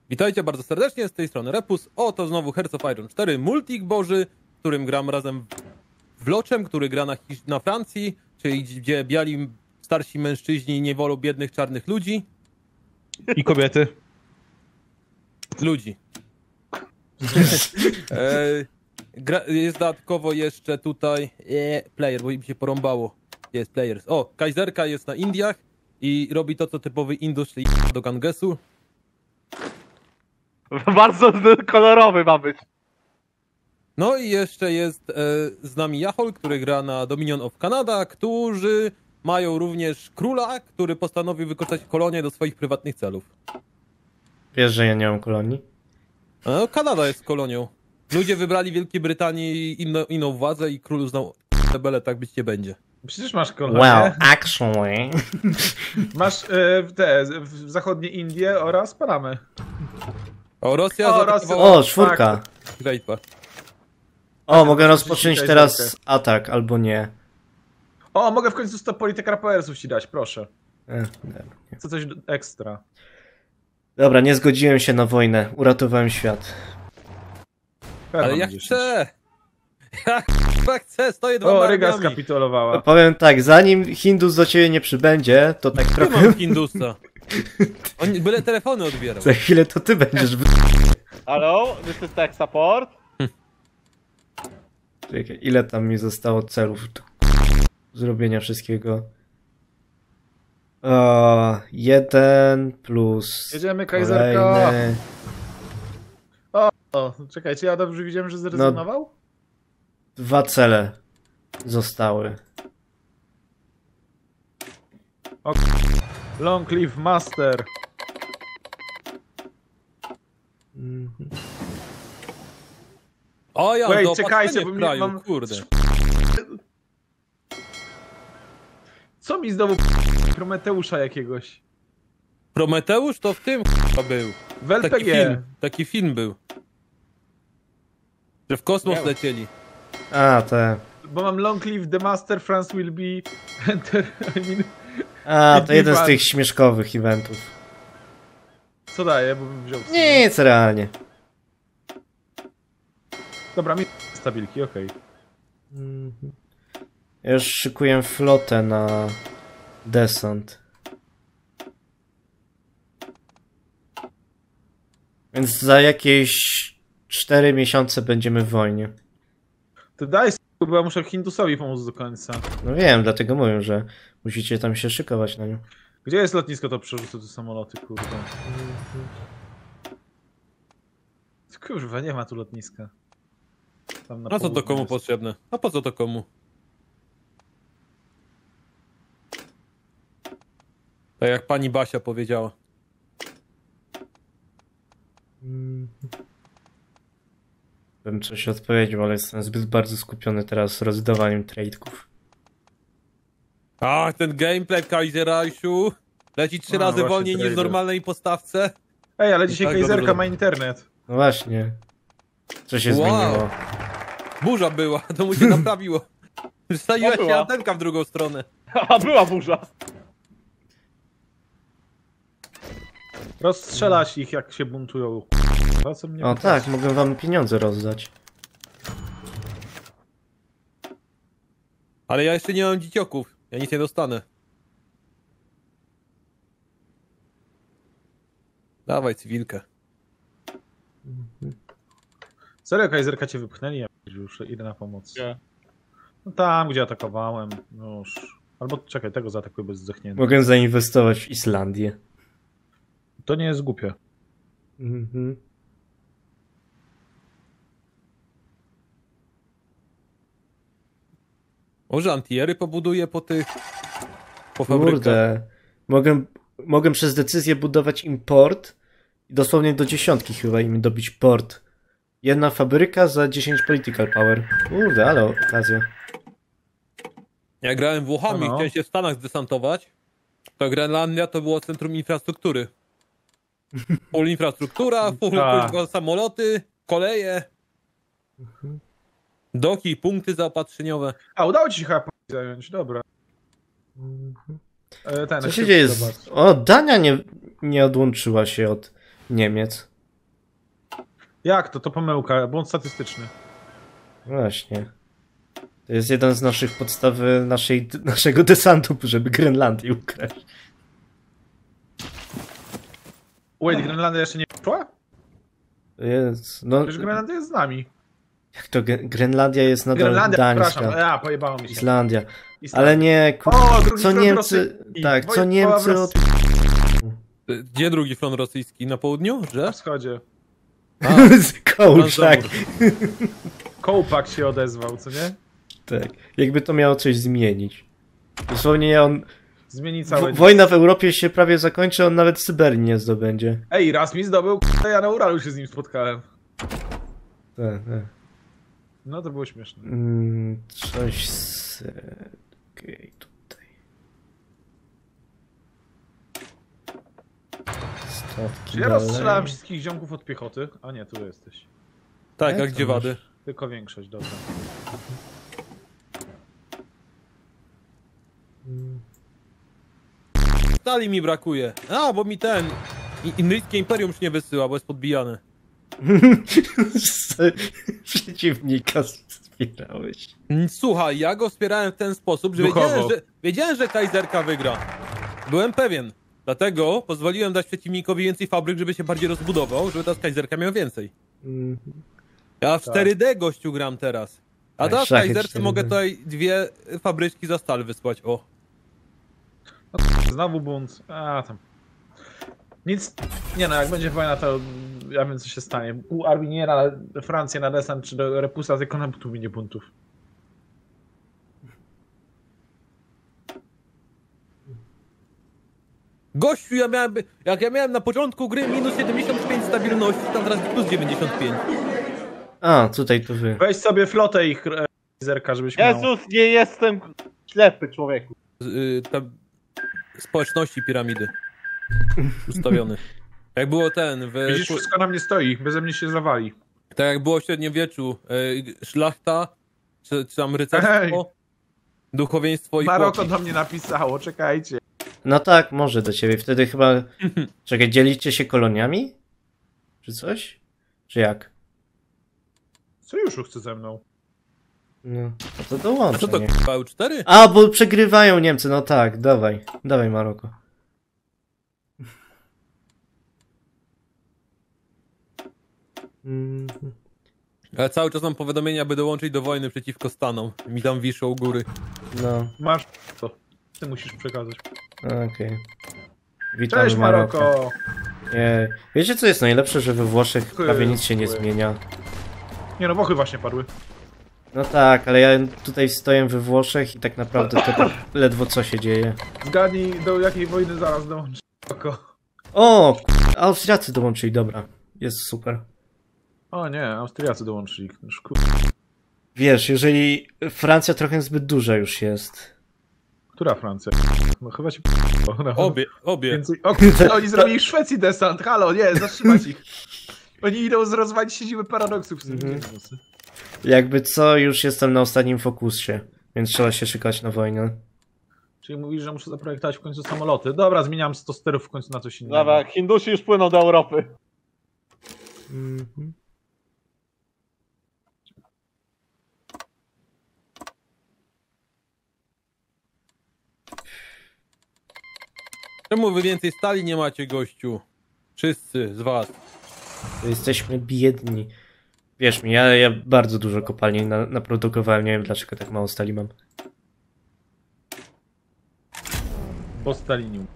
Witajcie bardzo serdecznie, z tej strony Repus. Oto znowu Hearts of Iron 4 Multik Boży, w którym gram razem z Loczem, który gra na Francji, czyli gdzie biali starsi mężczyźni nie wolą biednych czarnych ludzi. I kobiety. Ludzi. Jest dodatkowo jeszcze tutaj player, bo im się porąbało. Jest players. O, Kajzerka jest na Indiach i robi to, co typowy Indus, czyli do Gangesu. Bardzo kolorowy ma być. No i jeszcze jest z nami Yahol, który gra na Dominion of Canada, którzy mają również króla, który postanowił wykorzystać kolonię do swoich prywatnych celów. Wiesz, że ja nie mam kolonii? No, Kanada jest kolonią. Ludzie wybrali Wielkiej Brytanii inną władzę i król uznał rebelę, tak być nie będzie. Przecież masz kolonię. Well, actually... Masz w zachodnie Indie oraz Panamę. O, Rosja O, zaatakowała O, czwórka! Great War. O, mogę rozpocząć dzisiaj teraz zerkę. atak, albo nie. O, mogę w końcu stop polityka RPS-ów ci dać, proszę. Dobra, nie. Chcę coś ekstra. Dobra, nie zgodziłem się na wojnę. Uratowałem świat. Ale ja chcę! Ja chcę, stoję dwoma O, Ryga armiami. skapitulowała. Powiem tak, zanim Hindus do ciebie nie przybędzie, to tak Nie trochę... mam Hindusa. On byle telefony odbierał. Za chwilę to ty będziesz... Hello, this is tech support. Czekaj, ile tam mi zostało celów do zrobienia wszystkiego? O, 1 plus... Jedziemy, Kajzerka. kolejny. O, czekajcie, ja dobrze widziałem, że zrezygnował? 2 cele zostały. Long live master. O ja, Wait, do czekajcie, opatrzenia bo w mnie kraju, mam- kurde. Co mi znowu Prometeusza jakiegoś? Prometeusz to w tym był. W LPG. Taki film był. Że w kosmos lecieli. A, te... Bo mam long live the master, France will be enter, I mean, A, to jeden z Pan. tych śmieszkowych eventów. co daje, bo bym wziął. Nic, realnie. Dobra, mi stabilki, okej. Ja już szykuję flotę na desant. Więc za jakieś 4 miesiące będziemy w wojnie. To daj bo ja muszę Hindusowi pomóc do końca. No wiem, dlatego mówię, że musicie tam się szykować na nią. Gdzie jest lotnisko, to przerzucę te samoloty, kurde. Kurwa, nie ma tu lotniska. Tam na A co to południu komu jest. potrzebne? A po co to komu? Tak jak pani Basia powiedziała. Bym coś odpowiedział, ale jestem zbyt bardzo skupiony teraz rozdawaniem trade'ków. A, ten gameplay Kaiserreichu leci 3 razy właśnie, wolniej niż w trailer. normalnej postawce. Ej, ale dzisiaj Tak, Kajzerka dobrze. ma internet. No właśnie. Co się Wow. zmieniło? Burza była, to mu się naprawiło. Wstawiła się była. antenka w drugą stronę. A była burza. Rozstrzelać ich, jak się buntują. A co mnie O pytasz? tak, mogę wam pieniądze rozdać. Ale ja jeszcze nie mam dziecioków. Ja nic nie dostanę. Dawaj cywilkę. Serio, Kajzerka cię wypchnęli? Ja już idę na pomoc. Nie. No tam, gdzie atakowałem. No już. Albo czekaj, tego zaatakuję bez zdechnięcia. Mogę zainwestować w Islandię. To nie jest głupie. Mhm. Może antiery pobuduję po tych... Po fabrykach. Kurde. Mogę przez decyzję budować import i dosłownie do 10 chyba im dobić port. Jedna fabryka za 10 political power. Kurde, ale okazja. Ja grałem Włochami i No. chciałem się w Stanach zdesantować. To Grenlandia to było centrum infrastruktury. Full infrastruktura, full Tak. kurwa, samoloty, koleje. Doki, punkty zaopatrzeniowe. A, udało ci się chyba zająć, dobra. Co się dzieje? O, Dania nie odłączyła się od Niemiec. Jak to? To pomyłka, błąd statystyczny. Właśnie. To jest jeden z naszych podstawy naszego desantu, żeby Grenlandię ukraść. Wait, Grenlandia jeszcze nie szła? Jest, no, Przecież Grenlandia jest z nami. jak to Grenlandia jest nadal Grenlandia, przepraszam, Gdańska. ja pojebało mi się. Islandia. Islandia. Ale nie, O, drugi co front Niemcy... Rosji. Tak, co Wojna Niemcy... w Od... Gdzie drugi front rosyjski? Na południu? Na Że? wschodzie. Kołczak. Kołpak się odezwał, co nie? Tak, jakby to miało coś zmienić. Dosłownie on... Zmieni całe... Wojna w Europie się prawie zakończy, on nawet Syberii nie zdobędzie. Ej, raz mi zdobył, ja na Uralu się z nim spotkałem. Tak, tak. No to było śmieszne. Coś z... Okej, tutaj. Statki Czy ja dalej. rozstrzelałem wszystkich ziomków od piechoty? A nie, tu jesteś. Tak, Jak a to gdzie masz? wady? Tylko większość, dobra. Stali mi brakuje. A, bo mi ten... Indyjskie Imperium już nie wysyła, bo jest podbijane. Przeciwnika wspierałeś. Słuchaj, ja go wspierałem w ten sposób, że Duchowo. wiedziałem, że Kaiserka wygra. Byłem pewien. Dlatego pozwoliłem dać przeciwnikowi więcej fabryk, żeby się bardziej rozbudował, żeby ta Kaiserka miała więcej. Ja w Tak. 4D gościu gram teraz. A Tak, teraz w szachy Kaiserce 4D. mogę tutaj 2 fabryczki za stal wysłać. O. Znowu bunt. A tam. Nic. Nie no, jak będzie wojna, to ja wiem co się stanie. Pół armii nie na Francję, na desant czy do Repusa, tylko na tu minie buntów. Gościu, jak ja miałem na początku gry minus 75 stabilności, tam teraz plus 95. A, tutaj to wy. Weź sobie flotę ich zerka, żebyś miał. Jezus, nie jestem ślepy, człowieku. Te społeczności piramidy. Ustawiony. Jak było ten... Widzisz, wszystko na mnie stoi, beze mnie się zawali. Tak jak było w średniowieczu, szlachta, czy tam rycerstwo, duchowieństwo i Maroko chłopi. do mnie napisało, czekajcie. No tak, może do ciebie. Wtedy chyba... Czekaj, dzielicie się koloniami? Czy coś? Czy jak? Sojuszu chce ze mną. No, to A dołączę. co to nie? k***a, EU4? A, bo przegrywają Niemcy, no tak, dawaj. Dawaj Maroko. Ale cały czas mam powiadomienia, by dołączyć do wojny przeciwko Stanom. Mi tam wiszą u góry. No, Masz to. Ty musisz przekazać. okej. Witamy Cześć Maroko! Nie. Wiecie co jest najlepsze, że we Włoszech prawie nic się nie Dziękuję. zmienia. Nie no, Włochy właśnie padły. No tak, ale ja tutaj stoję we Włoszech i tak naprawdę to tak ledwo co się dzieje. Zgadnij, do jakiej wojny zaraz dołączy Maroko. O, Austriacy dołączyli, dobra. Jest super. O nie, Austriacy dołączyli. Wiesz, jeżeli Francja trochę zbyt duża już jest. Która Francja? No chyba się no. Obie. Więcej... O, oni zrobili w Szwecji desant, halo, nie, zatrzymać ich. Oni idą rozwalić siedzibę paradoksów. Jakby co, już jestem na ostatnim fokusie, więc trzeba się szykać na wojnę. Czyli mówisz, że muszę zaprojektować w końcu samoloty. Dobra, zmieniam 100 sterów w końcu na coś innego. Dobra, Hindusi już płyną do Europy. Czemu wy więcej stali nie macie, gościu? Wszyscy z was. Jesteśmy biedni. Wierz mi, ja bardzo dużo kopalni naprodukowałem, nie wiem dlaczego tak mało stali mam. Po Stalinium.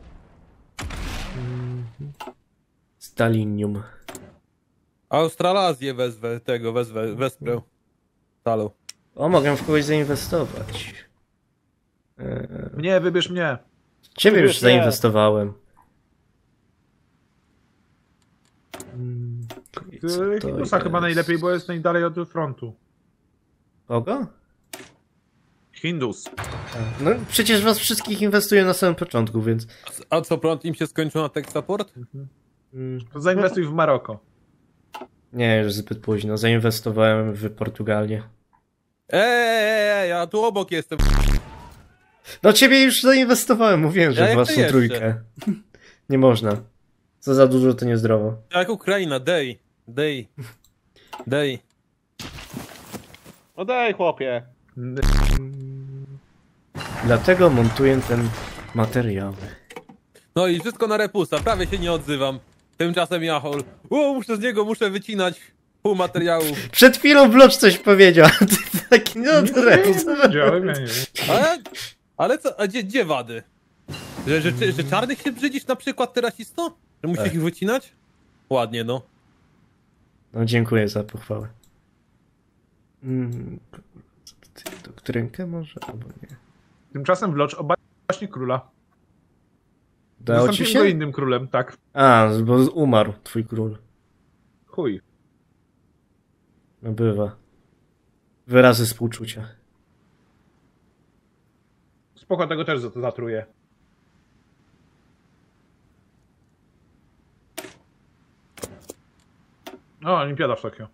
Stalinium. Australazję wesprę. Stalą. O, mogę w kogoś zainwestować. Mnie, wybierz mnie. Ciebie już Wybierz mnie. zainwestowałem. I co to Hindusa chyba jest? najlepiej, bo jest najdalej od frontu. Kogo? Hindus. No przecież was wszystkich inwestuję na samym początku, więc... A co, prąd im się skończył na tech support? To zainwestuj w Maroko. Nie, już zbyt późno. Zainwestowałem w Portugalię. Ja tu obok jestem. No ciebie już zainwestowałem, mówiłem, że Ja w jeszcze waszą jeszcze. trójkę. Nie można. Co za dużo, to niezdrowo. Jak Ukraina, day. Dej. No daj, chłopie. Dlatego montuję ten materiał. No i wszystko na repusa, prawie się nie odzywam. Tymczasem Jachol. Muszę z niego, muszę wycinać pół materiału. Przed chwilą Blocz coś powiedział, a ty taki, no to repus. Widziałem, ja nie wiem. Ale co, a gdzie wady? Że czarnych się brzydzisz na przykład teraz isto? Że musisz Tak. ich wycinać? Ładnie, no. No dziękuję za pochwałę. Doktrynkę może? Albo nie. Tymczasem Wlocz obalił właśnie króla. Udało ci Zastąpiłem go się? innym królem, tak. A, bo umarł twój król. Chuj. No bywa. Wyrazy współczucia. Spoko, tego też za to zatruję. O, olimpiada w Tokio.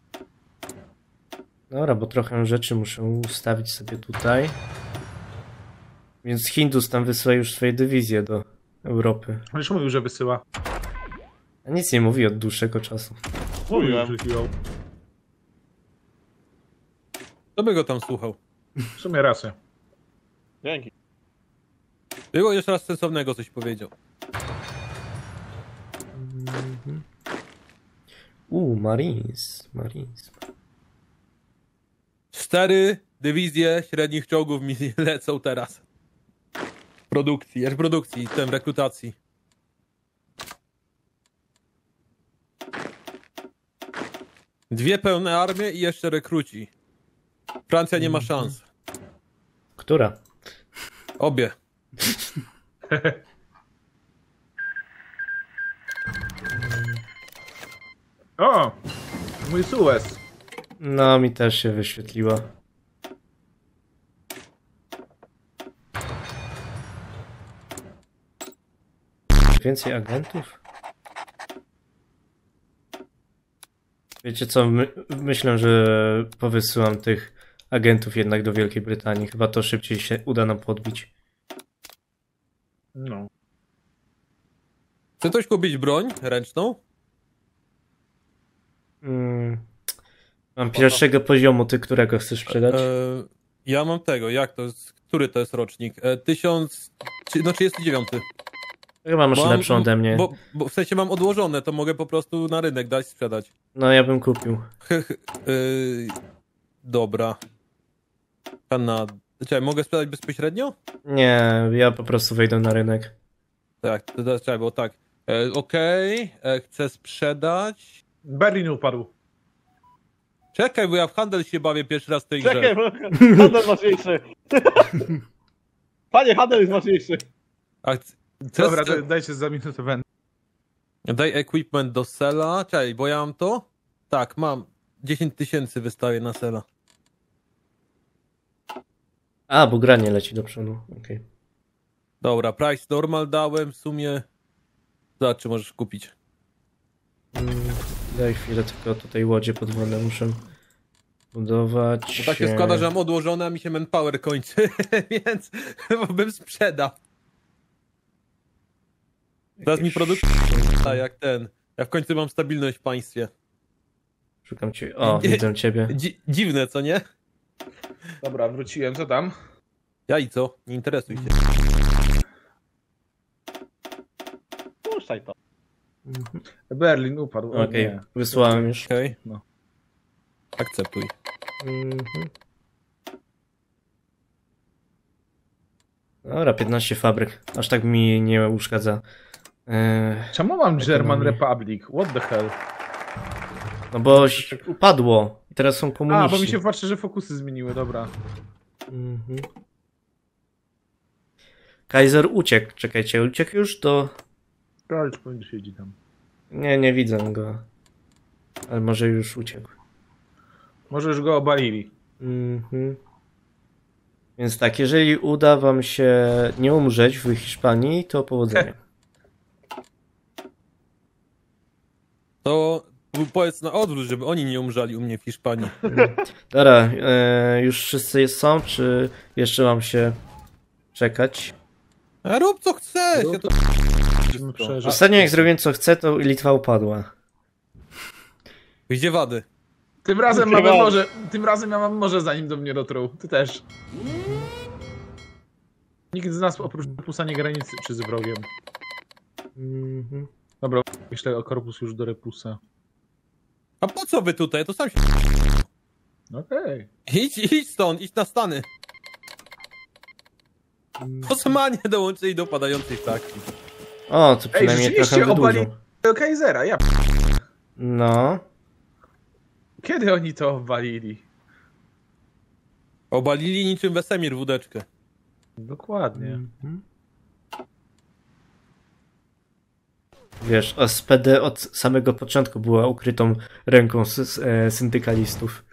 Dobra, bo trochę rzeczy muszę ustawić sobie tutaj. Więc Hindus tam wysyła już swoje dywizje do Europy. On już mówił, że wysyła. A nic nie mówi od dłuższego czasu. Mówiłem. Że chwilą. Kto by go tam słuchał? W sumie rację. Dzięki. Było jeszcze raz sensownego coś powiedział. Marines. Marines. 4 dywizje średnich czołgów mi lecą teraz. Produkcji, w rekrutacji. Dwie pełne armie i jeszcze rekruci. Francja nie ma szans. Która? Obie. O! Mój Suez. No, mi też się wyświetliła. Więcej agentów? Wiecie co, myślę, że powysyłam tych agentów jednak do Wielkiej Brytanii. Chyba to szybciej się uda nam podbić. No. Chce ktoś kupić broń ręczną? Mam pierwszego poziomu, ty którego chcesz sprzedać? Ja mam tego, jak to jest, który to jest rocznik? 39. Chyba masz lepszą ode mnie. Bo w sensie mam odłożone, to mogę po prostu na rynek dać sprzedać. No ja bym kupił. Dobra. Czekaj, mogę sprzedać bezpośrednio? Nie, ja po prostu wejdę na rynek. Tak, to teraz trzeba było tak. Okej, chcę sprzedać. Berlin upadł. Czekaj, bo ja w handel się bawię pierwszy raz w tej grze. Czekaj, bo handel ważniejszy. Panie, handel jest ważniejszy. Dobra, dajcie za minutę węd. Daj equipment do sela. Czekaj, bo ja mam to? Tak, mam. 10 000 wystawię na sela. A, bo granie leci do przodu. Okej. Dobra, price normal dałem w sumie. Zobacz, czy możesz kupić. Daj chwilę, tylko tutaj łodzie podwodne muszę budować. Bo tak się składa, że mam odłożone, a mi się manpower kończy, więc bym sprzedał. Teraz mi produkt... jak ten. Ja w końcu mam stabilność w państwie. Szukam cię. O, widzę ciebie. Dziwne, co nie? Dobra, wróciłem, co tam? Ja i co? Nie interesuj się. Puszczaj to. Berlin upadł. O, Okej, nie. wysłałem już. Okej. No. Akceptuj. Dobra, 15 fabryk. Aż tak mi nie uszkadza. Czemu mam German Ekonomii. Republic? What the hell? No bo upadło. Teraz są A, komuniści. bo mi się patrzy, że fokusy zmieniły, dobra. Kaiser uciekł. Czekajcie, uciekł już do... Karl siedzi tam. Nie widzę go. Ale może już uciekł. Może już go obalili. Więc tak, jeżeli uda wam się nie umrzeć w Hiszpanii, to powodzenia. To powiedz na odwrót, żeby oni nie umrzeli u mnie w Hiszpanii. Dobra, już wszyscy są, czy jeszcze mam się czekać? A rób co chcesz! Ja to... Przeżyć. Ostatnio jak zrobiłem co chcę, to Litwa upadła. Gdzie wady? Tym razem Chyba. mamy morze, tym razem ja mam morze zanim do mnie dotrą. Ty też. Nikt z nas oprócz Repusa nie granicy czy z wrogiem. Mhm. Dobra, myślę o korpus już do Repusa. A po co wy tutaj? To sam się... Okej. Idź stąd, idź na Stany. Osmanie dołączyli do padającej ptaki. O, to przynajmniej trochę rzeczywiście wydłużył. obali- Do Kaisera, ja No. Kiedy oni to obalili? Obalili niczym Wesemir wódeczkę. Dokładnie. Mhm. Wiesz, SPD od samego początku była ukrytą ręką syndykalistów.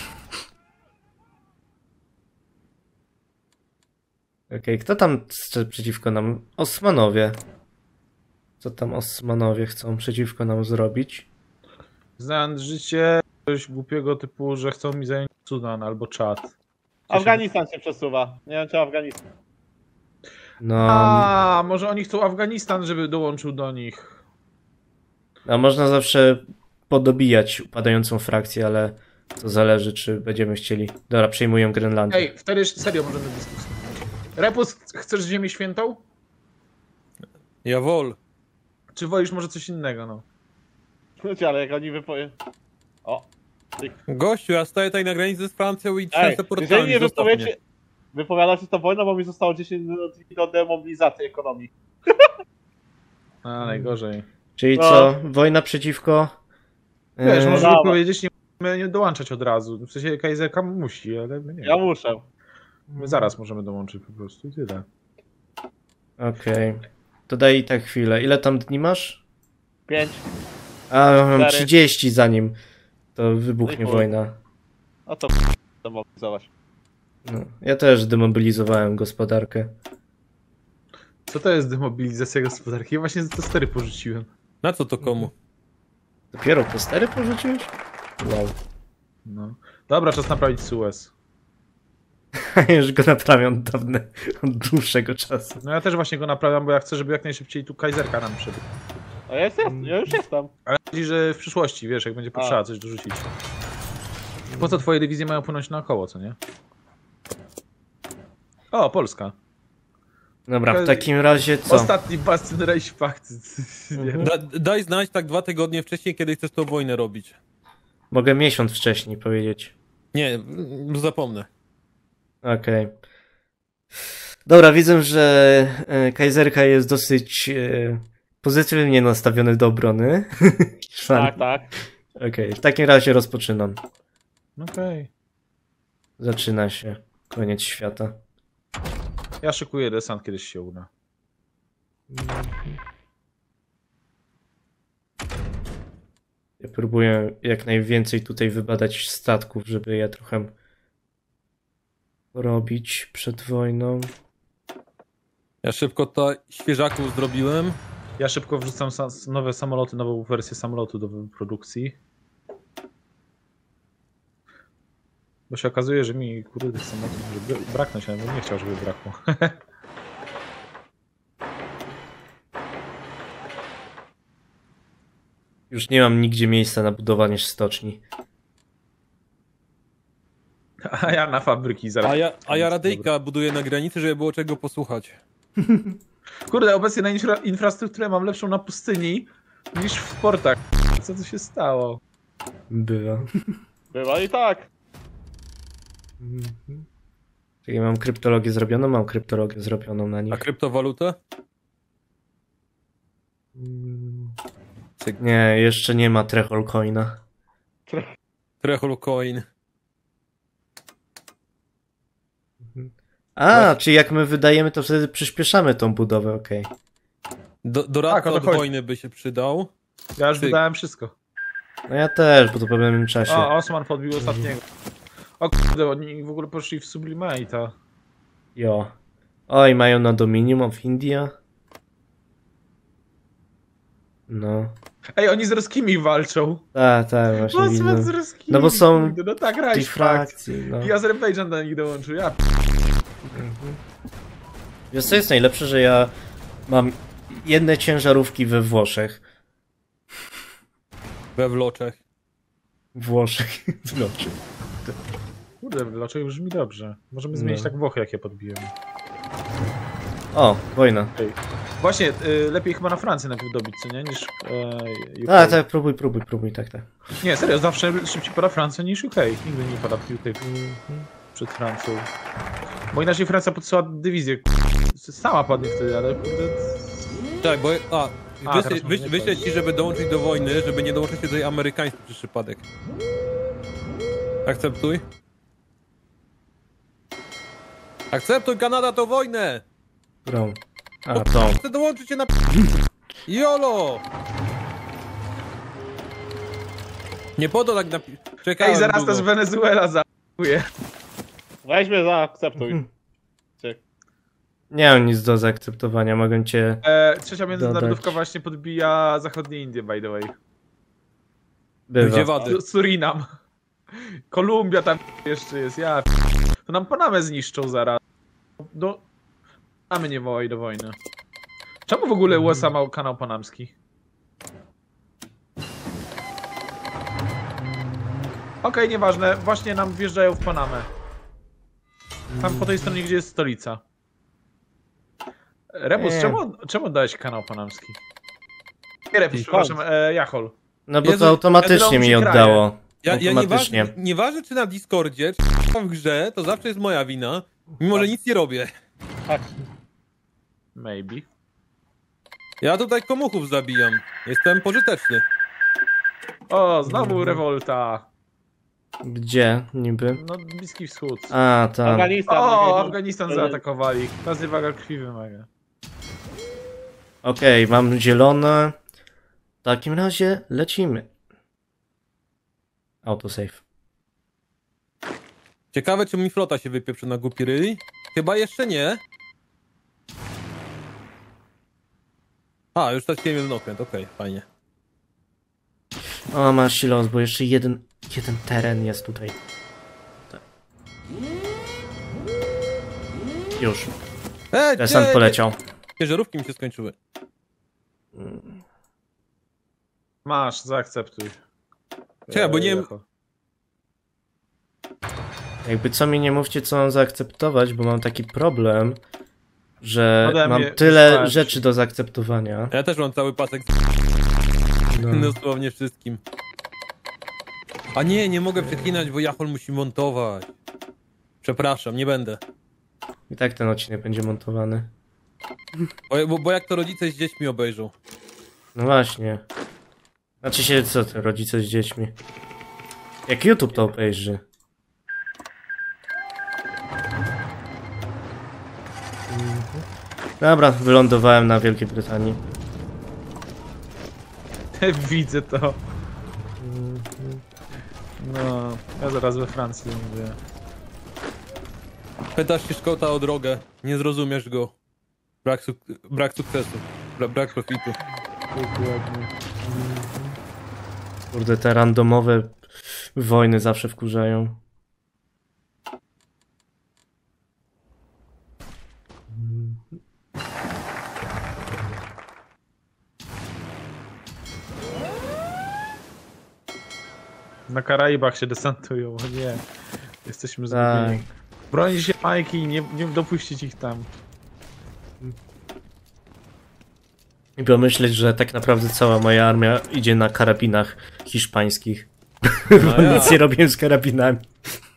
Okej, kto tam przeciwko nam? Osmanowie. Co tam Osmanowie chcą przeciwko nam zrobić? Znając życie, coś głupiego typu, że chcą mi zająć Sudan albo Czad. Afganistan się przesuwa. Nie wiem, czy Afganistan. No, A, może oni chcą Afganistan, żeby dołączył do nich. a można zawsze podobijać upadającą frakcję, ale to zależy, czy będziemy chcieli. Dobra, przejmują Grenlandię. Ej, wtedy serio możemy dyskutować. Repus, chcesz Ziemię Świętą? Jawol. Czy wolisz może coś innego, no? Słuchajcie, ale jak oni wypowie... O! Gościu, ja stoję tutaj na granicy z Francją i Ej, trzęsę jeżeli portami. nie Zostaw mnie. wypowiecie... Wypowiadacie to wojną, bo mi zostało 10 minut do demobilizacji ekonomii. A, najgorzej. Czyli No. co? Wojna przeciwko... Wiesz, e, możemy Brawo. powiedzieć, nie możemy nie dołączać od razu. W sensie Kaiserka musi, ale my nie. Ja muszę. My zaraz możemy dołączyć po prostu i tyle. Okej. To daj i tak chwilę. Ile tam dni masz? 5. A, mam 4. 30 zanim to wybuchnie No i chuj. wojna. A to demobilizować. No, ja też demobilizowałem gospodarkę. Co to jest demobilizacja gospodarki? Ja właśnie to 4 porzuciłem. Na co to komu? Dopiero po 4 porzuciłeś? Wow. No. Dobra, czas naprawić Suez. Już go naprawiam od dłuższego czasu. No ja też właśnie go naprawiam, bo ja chcę, żeby jak najszybciej tu Kaiserka nam przybył. A ja już jestem. Ale chodzi, że w przyszłości, wiesz, jak będzie potrzeba coś dorzucić. Po co twoje dywizje mają płynąć naokoło, co nie? O, Polska. Dobra, w takim razie co? Ostatni bastion Reichspakt. Nie. Daj znać tak 2 tygodnie wcześniej, kiedy chcesz tą wojnę robić. Mogę miesiąc wcześniej powiedzieć. Nie, zapomnę. Okej. Dobra, widzę, że Kaiserka jest dosyć pozytywnie nastawiony do obrony. Tak, tak. Okej, w takim razie rozpoczynam. Okej. Zaczyna się. Koniec świata. Ja szykuję desant, kiedyś się uda. Ja próbuję jak najwięcej tutaj wybadać statków, żeby je trochę robić przed wojną. Ja szybko to świeżaków zrobiłem. Ja szybko wrzucam nowe samoloty, nową wersję samolotu do produkcji. Bo się okazuje, że mi kurde tych samolotów może braknąć, ale bym nie chciał, żeby brakło. Już nie mam nigdzie miejsca na budowanie stoczni. A ja na fabryki zaraz. A ja radyjka buduję na granicy, żeby było czego posłuchać. Kurde, obecnie na infrastrukturę mam lepszą na pustyni niż w portach. Co tu się stało? Bywa. Bywa i tak. Czyli mam kryptologię zrobioną? Mam kryptologię zrobioną na nich. A kryptowalutę? Nie, jeszcze nie ma Trehol Coina. Trehol Coin. A, czyli jak my wydajemy, to wtedy przyspieszamy tą budowę, okej. Doradca Tak, o to od chodzi. wojny by się przydał. Ja już Ty. wydałem wszystko. No ja też, bo to w pewnym czasie. O, Osman podbił ostatniego. O kurde, oni w ogóle poszli w Sublimate'a. Jo. Oj, mają na Dominium of India. No. Ej, oni z Roskimi walczą. Tak, właśnie Osman z widzę. Roskimi. No bo są kurde, no tak, Tej Reichspakt. frakcji, no. I Azerbejdżan do nich dołączył. Ja Wiesz co jest najlepsze, że ja mam jedne ciężarówki we Włoszech. We Włoczech. Włoszech. Znaczy. Kurde, dlaczego brzmi dobrze? Możemy zmienić No. tak Włochy, jak je podbiłem. O, wojna. Właśnie, lepiej chyba na Francję najpierw dobić, co nie? Niż UK. A, tak, próbuj, tak. Nie, serio, zawsze szybciej pada Francja niż UK. Nigdy nie pada UK przed Francją. Bo inaczej Francja podsyła dywizję. Sama padnie wtedy, ale kurde... Tak, bo... teraz może nie Wyślę ci, żeby dołączyć do wojny, żeby nie dołączyć do tej amerykańskiej przez przypadek. Akceptuj. Akceptuj, Kanada, to wojnę! Którą? A, tą. Chcę dołączyć się na... Jolo! Nie po to tak czekałem Ej, zaraz długo. też Wenezuela zaakuje. Weźmy, zaakceptuj. Nie mam nic do zaakceptowania, mogę cię... Trzecia międzynarodówka Dodać. właśnie podbija zachodnie Indie, by the way. Bywa. Gdzie wady? Surinam. Kolumbia tam jeszcze jest, ja to nam Panamę zniszczą zaraz. No, Panamy nie wołaj do wojny. Czemu w ogóle USA ma kanał panamski? Okej, nieważne, właśnie nam wjeżdżają w Panamę. Tam po tej stronie, gdzie jest stolica. Rebus, Nie. czemu dałeś kanał panamski? Nie Rebus, I przepraszam, Jachol. No bo Jezu, to automatycznie mi wiadomo, że oddało. Ja Automatycznie. nieważne czy na Discordzie, czy w grze, to zawsze jest moja wina, mimo że nic nie robię. Tak. Maybe. Ja tutaj komuchów zabijam. Jestem pożyteczny. O, znowu rewolta. Gdzie niby? No, Bliski Wschód. A, tam. Afganistan. O, nie wiem. Afganistan zaatakowali. Każdy waga krwi wymaga. Okej, mam zielone. W takim razie lecimy. Autosave. Ciekawe, czy mi flota się wypieprzy na głupi ryj? Chyba jeszcze nie. A, już straciłem jeden okręt, okej, fajnie. O, masz silos, bo jeszcze jeden teren jest tutaj. Tak. Już. Desant poleciał. Ciężarówki mi się skończyły. Masz, zaakceptuj. Czekaj, bo nie wiem... Jachol. Jakby co mi nie mówcie, co mam zaakceptować, bo mam taki problem, że Ode mam mnie tyle wysłałem ci. rzeczy do zaakceptowania. Ja też mam cały pasek No. dosłownie wszystkim. A nie mogę przeklinać, bo Jachol musi montować. Przepraszam, nie będę. I tak ten odcinek będzie montowany. Bo jak to rodzice z dziećmi obejrzą. No właśnie. Znaczy się, co te rodzice z dziećmi? Jak YouTube to obejrzy? Dobra, wylądowałem na Wielkiej Brytanii. Widzę to. No, ja zaraz we Francji mówię. Pytasz się Szkota o drogę, nie zrozumiesz go. Brak sukcesu, brak profitu. Dokładnie. Kurde, te randomowe wojny zawsze wkurzają. Na Karaibach się desantują, o nie. Jesteśmy Tak. zgubieni. Bronić się Majki, nie dopuścić ich tam. I pomyśleć, że tak naprawdę cała moja armia idzie na karabinach hiszpańskich. No Bo ja. nic nie robiłem z karabinami.